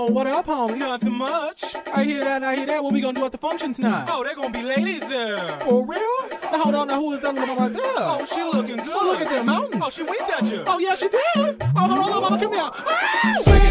Oh, what up, homie? Nothing much. I hear that. What we gonna do at the function tonight? Oh, there gonna be ladies there. For real? Now, hold on, now who is that little mama right there? Oh, she looking good. Oh, look at them mountains. Oh, she winked at you. Oh, yeah, she did. Oh, hold on, little mama, come here. Ah,